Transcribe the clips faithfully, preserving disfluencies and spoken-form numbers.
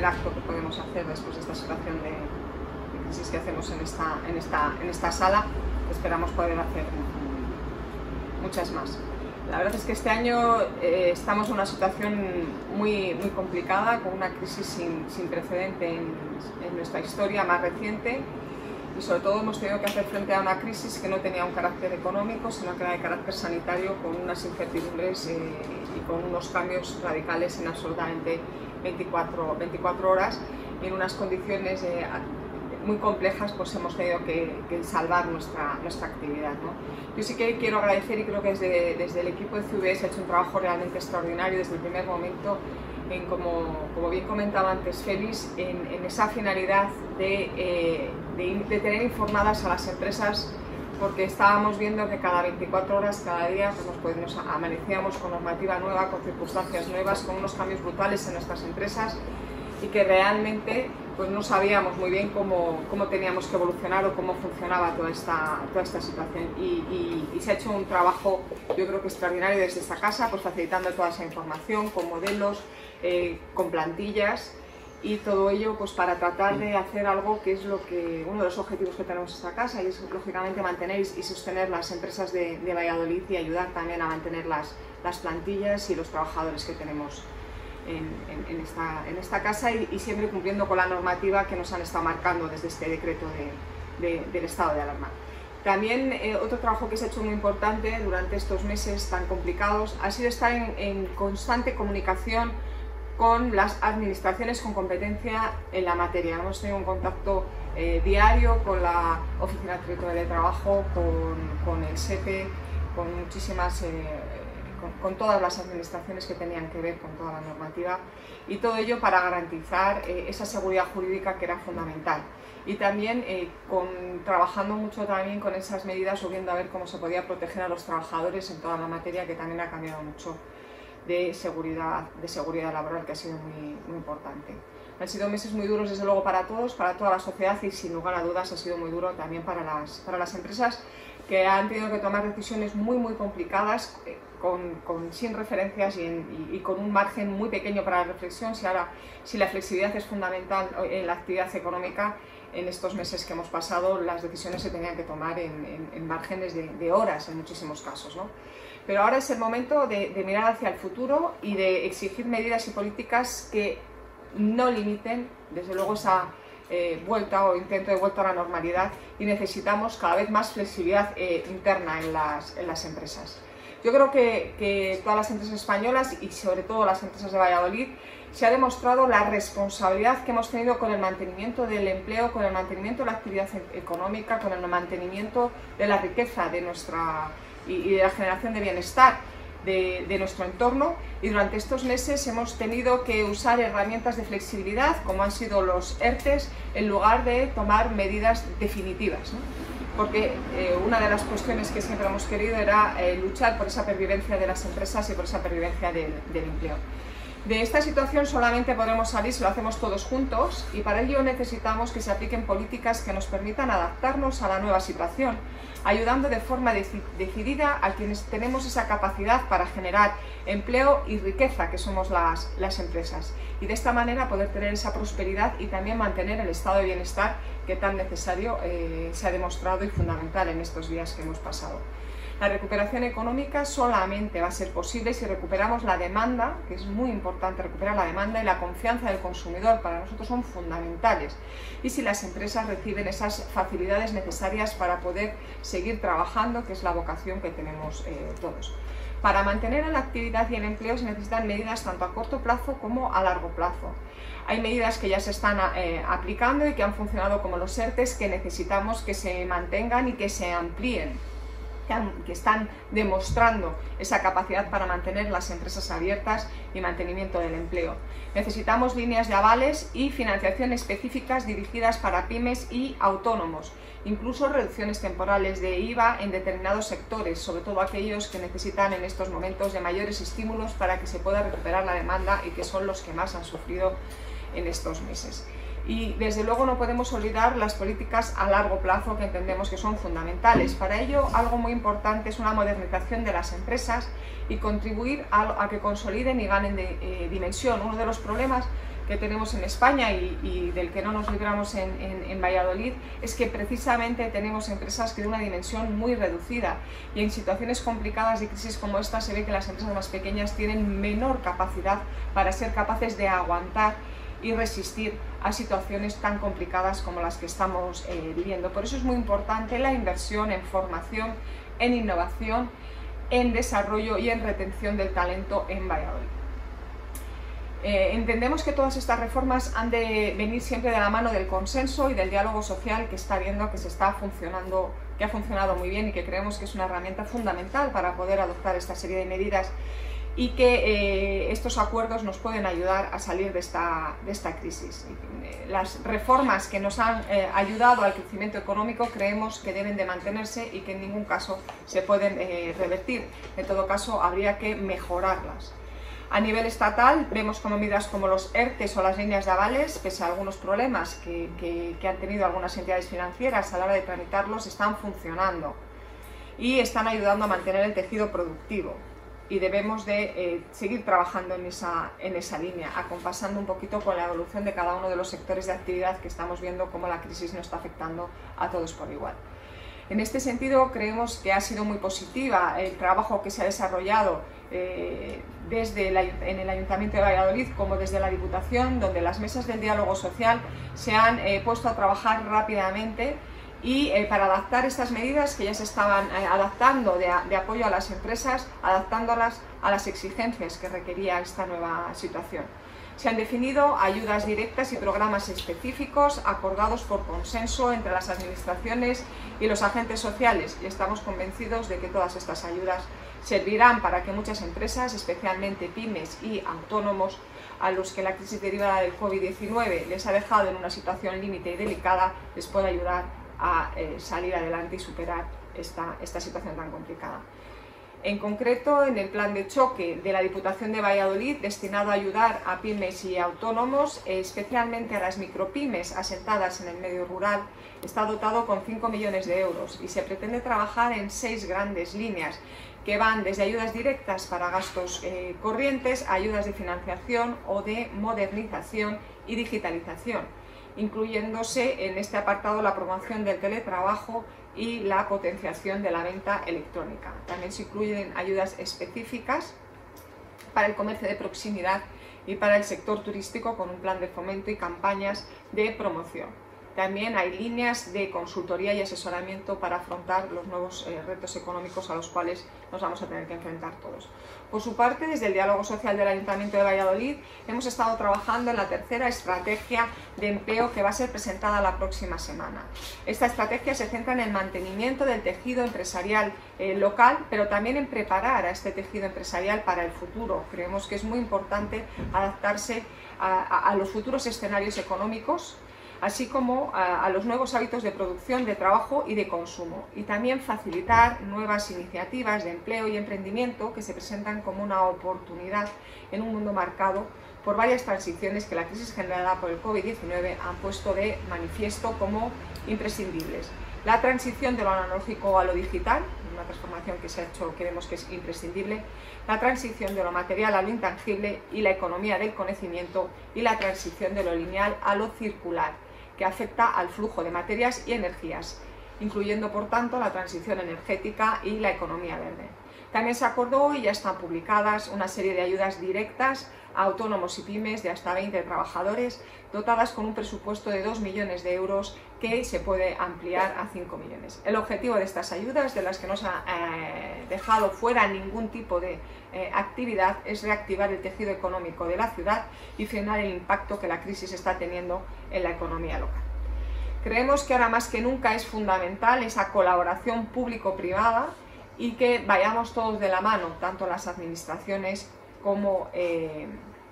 acto que podemos hacer después de esta situación de, de crisis que hacemos en esta, en, esta, en esta sala. Esperamos poder hacer muchas más. La verdad es que este año eh, estamos en una situación muy, muy complicada, con una crisis sin, sin precedente en, en nuestra historia más reciente, y sobre todo hemos tenido que hacer frente a una crisis que no tenía un carácter económico, sino que era de carácter sanitario, con unas incertidumbres eh, y con unos cambios radicales en absolutamente veinticuatro, veinticuatro horas, y en unas condiciones eh, muy complejas, pues hemos tenido que, que salvar nuestra, nuestra actividad, ¿no? Yo sí que quiero agradecer, y creo que desde, desde el equipo de C V se ha hecho un trabajo realmente extraordinario desde el primer momento, en como, como bien comentaba antes Félix, en, en esa finalidad de, eh, de, de tener informadas a las empresas, porque estábamos viendo que cada veinticuatro horas, cada día, pues nos, nos amanecíamos con normativa nueva, con circunstancias nuevas, con unos cambios brutales en nuestras empresas, y que realmente pues no sabíamos muy bien cómo, cómo teníamos que evolucionar o cómo funcionaba toda esta, toda esta situación. Y, y, y se ha hecho un trabajo, yo creo que extraordinario desde esta casa, pues facilitando toda esa información, con modelos, eh, con plantillas, y todo ello pues para tratar de hacer algo que es lo que, uno de los objetivos que tenemos en esta casa, y es lógicamente mantener y sostener las empresas de, de Valladolid, y ayudar también a mantener las, las plantillas y los trabajadores que tenemos En, en, en, esta, en esta casa, y, y siempre cumpliendo con la normativa que nos han estado marcando desde este decreto de, de, del estado de alarma. También eh, otro trabajo que se ha hecho muy importante durante estos meses tan complicados ha sido estar en, en constante comunicación con las administraciones con competencia en la materia. Hemos tenido un contacto eh, diario con la Oficina Territorial de Trabajo, con, con el S E P E, con muchísimas eh, Con, con todas las administraciones que tenían que ver con toda la normativa, y todo ello para garantizar eh, esa seguridad jurídica que era fundamental, y también eh, con, trabajando mucho también con esas medidas o viendo a ver cómo se podía proteger a los trabajadores en toda la materia, que también ha cambiado mucho, de seguridad, de seguridad laboral, que ha sido muy, muy importante. Han sido meses muy duros desde luego para todos, para toda la sociedad, y sin lugar a dudas ha sido muy duro también para las, para las empresas, que han tenido que tomar decisiones muy muy complicadas, eh, con, con, sin referencias y, en, y, y con un margen muy pequeño para la reflexión. Si, ahora, si la flexibilidad es fundamental en la actividad económica, en estos meses que hemos pasado las decisiones se tenían que tomar en, en, en márgenes de, de horas en muchísimos casos, ¿no? Pero ahora es el momento de, de mirar hacia el futuro y de exigir medidas y políticas que no limiten, desde luego, esa Eh, vuelta o intento de vuelta a la normalidad, y necesitamos cada vez más flexibilidad eh, interna en las, en las empresas. Yo creo que, que todas las empresas españolas, y sobre todo las empresas de Valladolid, se ha demostrado la responsabilidad que hemos tenido con el mantenimiento del empleo, con el mantenimiento de la actividad económica, con el mantenimiento de la riqueza de nuestra, y, y de la generación de bienestar De, de nuestro entorno, y durante estos meses hemos tenido que usar herramientas de flexibilidad como han sido los E R T E S, en lugar de tomar medidas definitivas, ¿no? Porque eh, una de las cuestiones que siempre hemos querido era eh, luchar por esa pervivencia de las empresas y por esa pervivencia del, del empleo. De esta situación solamente podremos salir si lo hacemos todos juntos, y para ello necesitamos que se apliquen políticas que nos permitan adaptarnos a la nueva situación, ayudando de forma decidida a quienes tenemos esa capacidad para generar empleo y riqueza, que somos las, las empresas, y de esta manera poder tener esa prosperidad y también mantener el estado de bienestar que tan necesario eh, se ha demostrado y fundamental en estos días que hemos pasado. La recuperación económica solamente va a ser posible si recuperamos la demanda, que es muy importante recuperar la demanda, y la confianza del consumidor para nosotros son fundamentales, y si las empresas reciben esas facilidades necesarias para poder seguir trabajando, que es la vocación que tenemos eh, todos. Para mantener la actividad y el empleo se necesitan medidas tanto a corto plazo como a largo plazo. Hay medidas que ya se están eh, aplicando y que han funcionado, como los E R T E S, que necesitamos que se mantengan y que se amplíen, que están demostrando esa capacidad para mantener las empresas abiertas y mantenimiento del empleo. Necesitamos líneas de avales y financiación específicas dirigidas para pymes y autónomos, incluso reducciones temporales de I V A en determinados sectores, sobre todo aquellos que necesitan en estos momentos de mayores estímulos para que se pueda recuperar la demanda, y que son los que más han sufrido en estos meses. Y desde luego no podemos olvidar las políticas a largo plazo, que entendemos que son fundamentales. Para ello, algo muy importante es una modernización de las empresas y contribuir a, a que consoliden y ganen de, eh, dimensión. Uno de los problemas que tenemos en España y, y del que no nos libramos en, en, en Valladolid es que precisamente tenemos empresas que de una dimensión muy reducida, y en situaciones complicadas de crisis como esta se ve que las empresas más pequeñas tienen menor capacidad para ser capaces de aguantar y resistir a situaciones tan complicadas como las que estamos eh, viviendo. Por eso es muy importante la inversión en formación, en innovación, en desarrollo y en retención del talento en Valladolid. Eh, entendemos que todas estas reformas han de venir siempre de la mano del consenso y del diálogo social que está viendo que se está funcionando, que ha funcionado muy bien, y que creemos que es una herramienta fundamental para poder adoptar esta serie de medidas, y que eh, estos acuerdos nos pueden ayudar a salir de esta, de esta crisis. Las reformas que nos han eh, ayudado al crecimiento económico creemos que deben de mantenerse y que en ningún caso se pueden eh, revertir. En todo caso, habría que mejorarlas. A nivel estatal, vemos como medidas como los ERTES o las líneas de avales, pese a algunos problemas que, que, que han tenido algunas entidades financieras a la hora de tramitarlos, están funcionando y están ayudando a mantener el tejido productivo. Y debemos de eh, seguir trabajando en esa, en esa línea, acompasando un poquito con la evolución de cada uno de los sectores de actividad que estamos viendo cómo la crisis nos está afectando a todos por igual. En este sentido, creemos que ha sido muy positiva el trabajo que se ha desarrollado eh, desde el, en el Ayuntamiento de Valladolid como desde la Diputación, donde las mesas del diálogo social se han eh, puesto a trabajar rápidamente y eh, para adaptar estas medidas que ya se estaban eh, adaptando de, de apoyo a las empresas, adaptándolas a las exigencias que requería esta nueva situación. Se han definido ayudas directas y programas específicos acordados por consenso entre las administraciones y los agentes sociales, y estamos convencidos de que todas estas ayudas servirán para que muchas empresas, especialmente pymes y autónomos, a los que la crisis derivada del COVID diecinueve les ha dejado en una situación límite y delicada, les pueda ayudar a eh, salir adelante y superar esta, esta situación tan complicada. En concreto, en el plan de choque de la Diputación de Valladolid, destinado a ayudar a pymes y autónomos, especialmente a las micropymes asentadas en el medio rural, está dotado con cinco millones de euros y se pretende trabajar en seis grandes líneas que van desde ayudas directas para gastos eh, corrientes a ayudas de financiación o de modernización y digitalización, incluyéndose en este apartado la promoción del teletrabajo y la potenciación de la venta electrónica. También se incluyen ayudas específicas para el comercio de proximidad y para el sector turístico con un plan de fomento y campañas de promoción. También hay líneas de consultoría y asesoramiento para afrontar los nuevos eh, retos económicos a los cuales nos vamos a tener que enfrentar todos. Por su parte, desde el Diálogo Social del Ayuntamiento de Valladolid hemos estado trabajando en la tercera estrategia de empleo que va a ser presentada la próxima semana. Esta estrategia se centra en el mantenimiento del tejido empresarial eh, local, pero también en preparar a este tejido empresarial para el futuro. Creemos que es muy importante adaptarse a, a, a los futuros escenarios económicos, así como a, a los nuevos hábitos de producción, de trabajo y de consumo, y también facilitar nuevas iniciativas de empleo y emprendimiento que se presentan como una oportunidad en un mundo marcado por varias transiciones que la crisis generada por el COVID diecinueve han puesto de manifiesto como imprescindibles. La transición de lo analógico a lo digital, una transformación que se ha hecho, que vemos que es imprescindible, la transición de lo material a lo intangible y la economía del conocimiento, y la transición de lo lineal a lo circular, que afecta al flujo de materias y energías, incluyendo por tanto la transición energética y la economía verde. También se acordó y ya están publicadas una serie de ayudas directas a autónomos y pymes de hasta veinte trabajadores, dotadas con un presupuesto de dos millones de euros que se puede ampliar a cinco millones. El objetivo de estas ayudas, de las que no se ha eh, dejado fuera ningún tipo de eh, actividad, es reactivar el tejido económico de la ciudad y frenar el impacto que la crisis está teniendo en la economía local. Creemos que ahora más que nunca es fundamental esa colaboración público-privada y que vayamos todos de la mano, tanto las administraciones como, eh,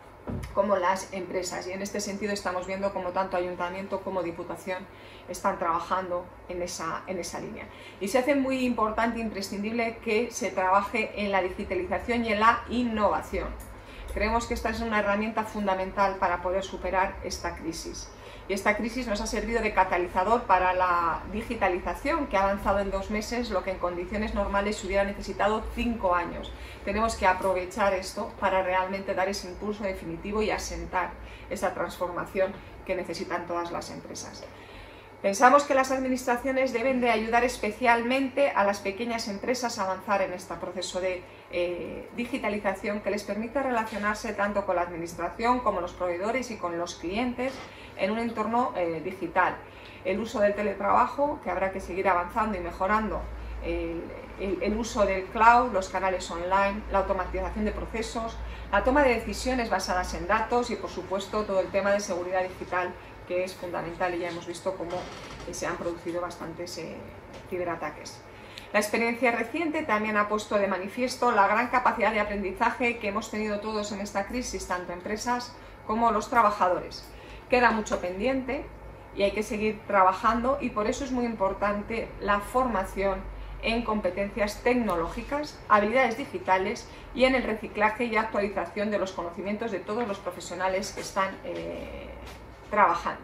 como las empresas. Y en este sentido estamos viendo como tanto Ayuntamiento como Diputación están trabajando en esa, en esa línea. Y se hace muy importante e imprescindible que se trabaje en la digitalización y en la innovación. Creemos que esta es una herramienta fundamental para poder superar esta crisis. Y esta crisis nos ha servido de catalizador para la digitalización, que ha avanzado en dos meses lo que en condiciones normales se hubiera necesitado cinco años. Tenemos que aprovechar esto para realmente dar ese impulso definitivo y asentar esa transformación que necesitan todas las empresas. Pensamos que las administraciones deben de ayudar especialmente a las pequeñas empresas a avanzar en este proceso de eh, digitalización que les permita relacionarse tanto con la administración como los proveedores y con los clientes en un entorno eh, digital. El uso del teletrabajo, que habrá que seguir avanzando y mejorando, el, el, el uso del cloud, los canales online, la automatización de procesos, la toma de decisiones basadas en datos y, por supuesto, todo el tema de seguridad digital, que es fundamental, y ya hemos visto cómo eh, se han producido bastantes eh, ciberataques. La experiencia reciente también ha puesto de manifiesto la gran capacidad de aprendizaje que hemos tenido todos en esta crisis, tanto empresas como los trabajadores. Queda mucho pendiente y hay que seguir trabajando, y por eso es muy importante la formación en competencias tecnológicas, habilidades digitales y en el reciclaje y actualización de los conocimientos de todos los profesionales que están eh, trabajando.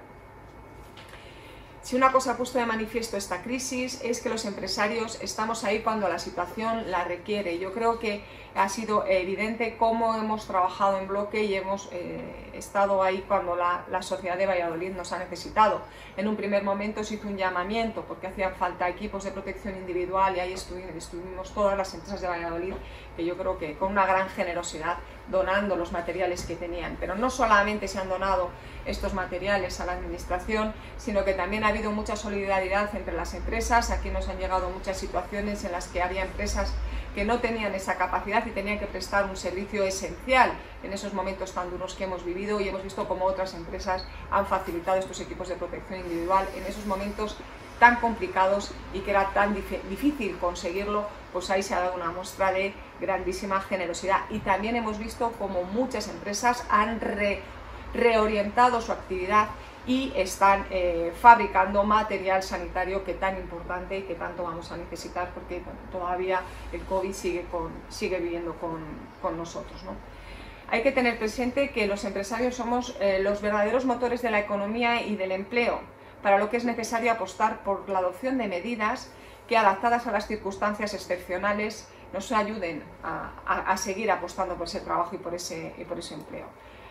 Si una cosa ha puesto de manifiesto esta crisis es que los empresarios estamos ahí cuando la situación la requiere. Yo creo que ha sido evidente cómo hemos trabajado en bloque y hemos eh, estado ahí cuando la, la sociedad de Valladolid nos ha necesitado. En un primer momento se hizo un llamamiento porque hacían falta equipos de protección individual, y ahí estuvimos, estuvimos todas las empresas de Valladolid, que yo creo que con una gran generosidad donando los materiales que tenían. Pero no solamente se han donado estos materiales a la administración, sino que también ha habido mucha solidaridad entre las empresas. Aquí nos han llegado muchas situaciones en las que había empresas que no tenían esa capacidad y tenían que prestar un servicio esencial en esos momentos tan duros que hemos vivido, y hemos visto cómo otras empresas han facilitado estos equipos de protección individual en esos momentos tan complicados y que era tan difícil conseguirlo. Pues ahí se ha dado una muestra de grandísima generosidad, y también hemos visto cómo muchas empresas han re, reorientado su actividad y están eh, fabricando material sanitario, que tan importante y que tanto vamos a necesitar, porque bueno, todavía el COVID sigue, con, sigue viviendo con, con nosotros, ¿no? Hay que tener presente que los empresarios somos eh, los verdaderos motores de la economía y del empleo, para lo que es necesario apostar por la adopción de medidas que, adaptadas a las circunstancias excepcionales, nos ayuden a, a, a seguir apostando por ese trabajo y por ese, y por ese empleo.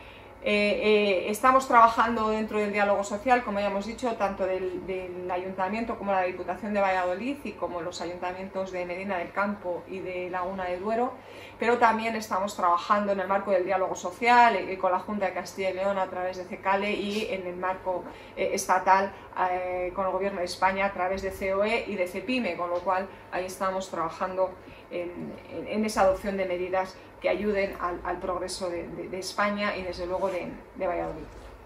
Eh, eh, estamos trabajando dentro del diálogo social, como ya hemos dicho, tanto del, del Ayuntamiento como la Diputación de Valladolid y como los ayuntamientos de Medina del Campo y de Laguna de Duero, pero también estamos trabajando en el marco del diálogo social eh, con la Junta de Castilla y León a través de CECALE, y en el marco eh, estatal eh, con el Gobierno de España a través de C O E y de CEPIME, con lo cual ahí estamos trabajando en, en, en esa adopción de medidas que ayuden al, al progreso de, de, de España y desde luego de, de Valladolid.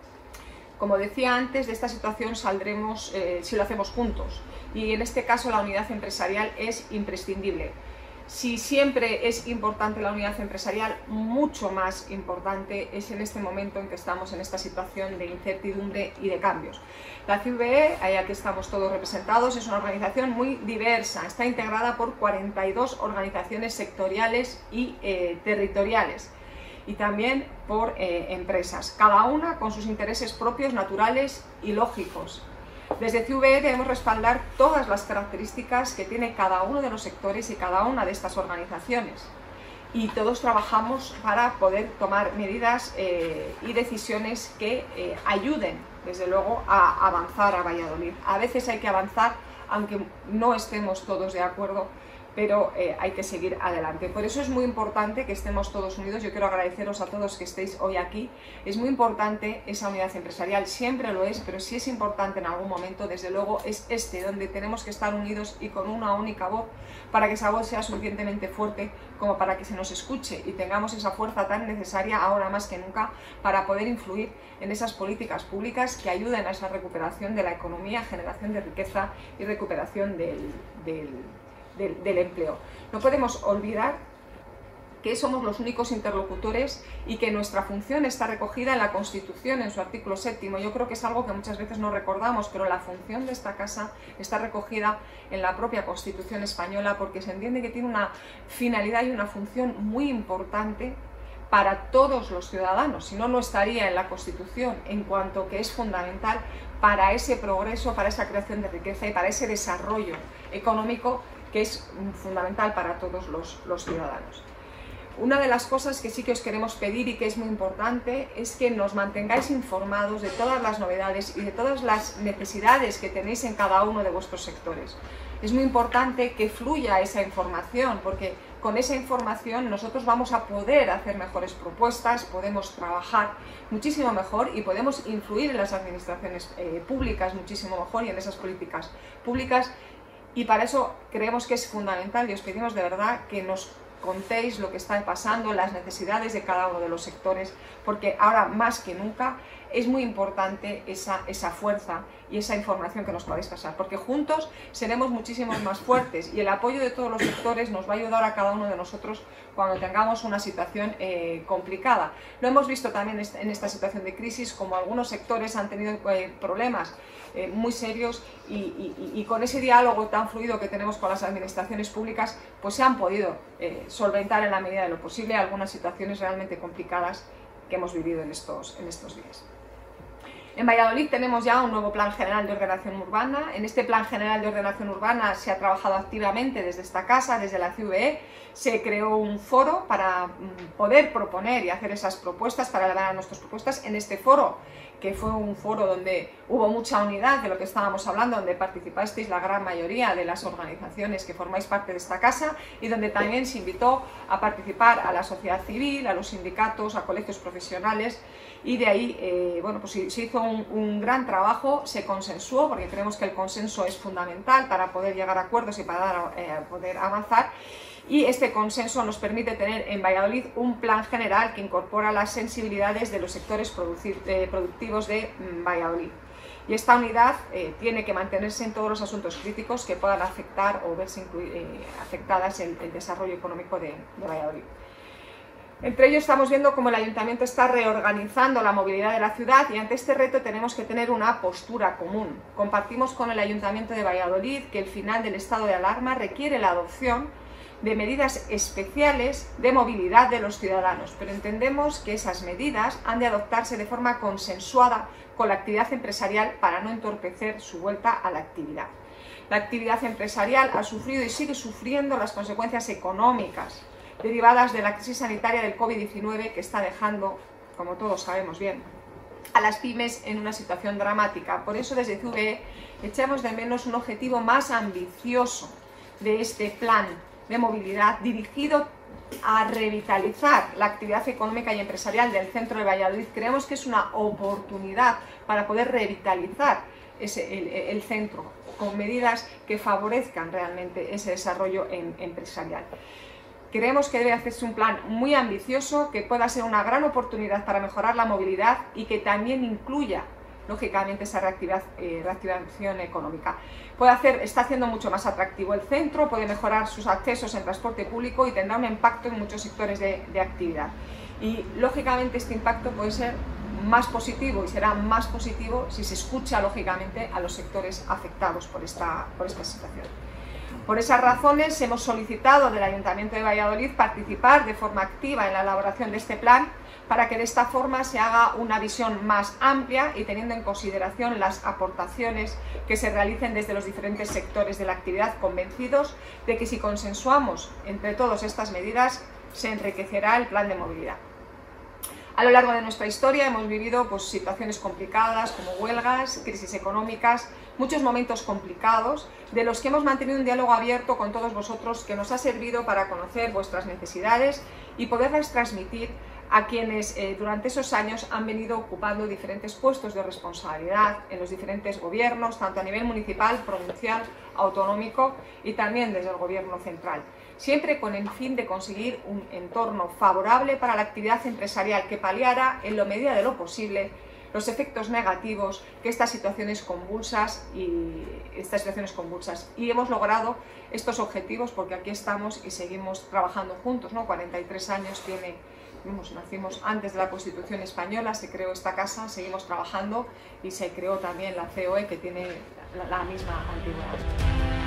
Como decía antes, de esta situación saldremos eh, si lo hacemos juntos, y en este caso la unidad empresarial es imprescindible. Si siempre es importante la unidad empresarial, mucho más importante es en este momento en que estamos en esta situación de incertidumbre y de cambios. La C V E, ahí aquí estamos todos representados, es una organización muy diversa, está integrada por cuarenta y dos organizaciones sectoriales y eh, territoriales, y también por eh, empresas, cada una con sus intereses propios, naturales y lógicos. Desde C V E debemos respaldar todas las características que tiene cada uno de los sectores y cada una de estas organizaciones, y todos trabajamos para poder tomar medidas eh, y decisiones que eh, ayuden, desde luego, a avanzar a Valladolid. A veces hay que avanzar aunque no estemos todos de acuerdo, pero eh, hay que seguir adelante. Por eso es muy importante que estemos todos unidos. Yo quiero agradeceros a todos que estéis hoy aquí. Es muy importante esa unidad empresarial, siempre lo es, pero si es importante en algún momento, desde luego es este, donde tenemos que estar unidos y con una única voz, para que esa voz sea suficientemente fuerte como para que se nos escuche y tengamos esa fuerza tan necesaria ahora más que nunca para poder influir en esas políticas públicas que ayuden a esa recuperación de la economía, generación de riqueza y recuperación del, del Del, del empleo. No podemos olvidar que somos los únicos interlocutores y que nuestra función está recogida en la Constitución, en su artículo séptimo. Yo creo que es algo que muchas veces no recordamos, pero la función de esta casa está recogida en la propia Constitución española, porque se entiende que tiene una finalidad y una función muy importante para todos los ciudadanos, si no, no estaría en la Constitución, en cuanto que es fundamental para ese progreso, para esa creación de riqueza y para ese desarrollo económico que es fundamental para todos los, los ciudadanos. Una de las cosas que sí que os queremos pedir y que es muy importante es que nos mantengáis informados de todas las novedades y de todas las necesidades que tenéis en cada uno de vuestros sectores. Es muy importante que fluya esa información, porque con esa información nosotros vamos a poder hacer mejores propuestas, podemos trabajar muchísimo mejor y podemos influir en las administraciones eh, públicas muchísimo mejor y en esas políticas públicas, y para eso creemos que es fundamental y os pedimos de verdad que nos contéis lo que está pasando, las necesidades de cada uno de los sectores, porque ahora más que nunca es muy importante esa, esa fuerza y esa información que nos podéis pasar, porque juntos seremos muchísimos más fuertes y el apoyo de todos los sectores nos va a ayudar a cada uno de nosotros cuando tengamos una situación eh, complicada. Lo hemos visto también en esta situación de crisis, como algunos sectores han tenido eh, problemas eh, muy serios y, y, y con ese diálogo tan fluido que tenemos con las administraciones públicas, pues se han podido eh, solventar en la medida de lo posible algunas situaciones realmente complicadas que hemos vivido en estos, en estos días. En Valladolid tenemos ya un nuevo Plan General de Ordenación Urbana. En este Plan General de Ordenación Urbana se ha trabajado activamente desde esta casa, desde la C V E. Se creó un foro para poder proponer y hacer esas propuestas, para elaborar nuestras propuestas. En este foro, que fue un foro donde hubo mucha unidad de lo que estábamos hablando, donde participasteis la gran mayoría de las organizaciones que formáis parte de esta casa y donde también se invitó a participar a la sociedad civil, a los sindicatos, a colegios profesionales, y de ahí eh, bueno, pues se hizo un, un gran trabajo, se consensuó, porque creemos que el consenso es fundamental para poder llegar a acuerdos y para eh, poder avanzar. Y este consenso nos permite tener en Valladolid un plan general que incorpora las sensibilidades de los sectores productivos de Valladolid. Y esta unidad eh, tiene que mantenerse en todos los asuntos críticos que puedan afectar o verse eh, afectadas el, el desarrollo económico de, de Valladolid. Entre ellos estamos viendo cómo el Ayuntamiento está reorganizando la movilidad de la ciudad y ante este reto tenemos que tener una postura común. Compartimos con el Ayuntamiento de Valladolid que el final del estado de alarma requiere la adopción de medidas especiales de movilidad de los ciudadanos, pero entendemos que esas medidas han de adoptarse de forma consensuada con la actividad empresarial para no entorpecer su vuelta a la actividad. La actividad empresarial ha sufrido y sigue sufriendo las consecuencias económicas derivadas de la crisis sanitaria del COVID diecinueve, que está dejando, como todos sabemos bien, a las pymes en una situación dramática. Por eso desde C V E echamos de menos un objetivo más ambicioso de este plan de movilidad dirigido a revitalizar la actividad económica y empresarial del centro de Valladolid. Creemos que es una oportunidad para poder revitalizar ese, el, el centro con medidas que favorezcan realmente ese desarrollo en, empresarial. Creemos que debe hacerse un plan muy ambicioso que pueda ser una gran oportunidad para mejorar la movilidad y que también incluya, lógicamente, esa reactivación, eh, reactivación económica. Puede hacer, está haciendo mucho más atractivo el centro, puede mejorar sus accesos en transporte público y tendrá un impacto en muchos sectores de, de actividad. Y, lógicamente, este impacto puede ser más positivo y será más positivo si se escucha, lógicamente, a los sectores afectados por esta, por esta situación. Por esas razones hemos solicitado del Ayuntamiento de Valladolid participar de forma activa en la elaboración de este plan para que de esta forma se haga una visión más amplia y teniendo en consideración las aportaciones que se realicen desde los diferentes sectores de la actividad, convencidos de que si consensuamos entre todos estas medidas se enriquecerá el plan de movilidad. A lo largo de nuestra historia hemos vivido pues, situaciones complicadas como huelgas, crisis económicas, muchos momentos complicados, de los que hemos mantenido un diálogo abierto con todos vosotros que nos ha servido para conocer vuestras necesidades y poderlas transmitir a quienes eh, durante esos años han venido ocupando diferentes puestos de responsabilidad en los diferentes gobiernos, tanto a nivel municipal, provincial, autonómico y también desde el gobierno central. Siempre con el fin de conseguir un entorno favorable para la actividad empresarial que paliara, en la medida de lo posible, los efectos negativos que estas situaciones convulsas y estas situaciones convulsas y hemos logrado estos objetivos porque aquí estamos y seguimos trabajando juntos, ¿no? cuarenta y tres años tiene, vamos, nacimos antes de la Constitución española, se creó esta casa, seguimos trabajando y se creó también la C O E que tiene la, la misma antigüedad.